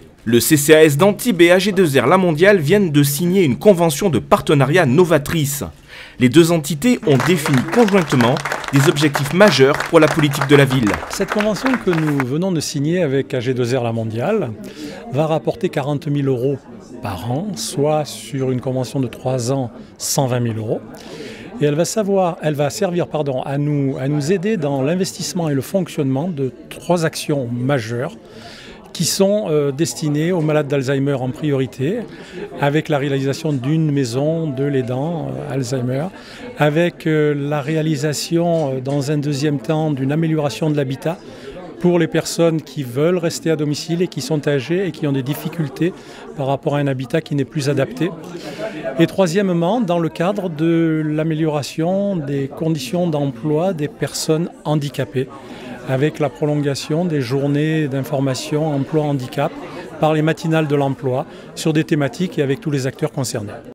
Le CCAS d'Antibes et AG2R La Mondiale viennent de signer une convention de partenariat novatrice. Les deux entités ont défini conjointement des objectifs majeurs pour la politique de la ville. Cette convention que nous venons de signer avec AG2R La Mondiale va rapporter 40 000 € par an, soit sur une convention de 3 ans, 120 000 €. Et elle va servir à nous aider dans l'investissement et le fonctionnement de 3 actions majeures qui sont destinées aux malades d'Alzheimer en priorité, avec la réalisation d'une maison de l'aidant Alzheimer, avec la réalisation dans un deuxième temps d'une amélioration de l'habitat pour les personnes qui veulent rester à domicile et qui sont âgées et qui ont des difficultés par rapport à un habitat qui n'est plus adapté. Et troisièmement, dans le cadre de l'amélioration des conditions d'emploi des personnes handicapées, avec la prolongation des journées d'information emploi-handicap par les matinales de l'emploi sur des thématiques et avec tous les acteurs concernés.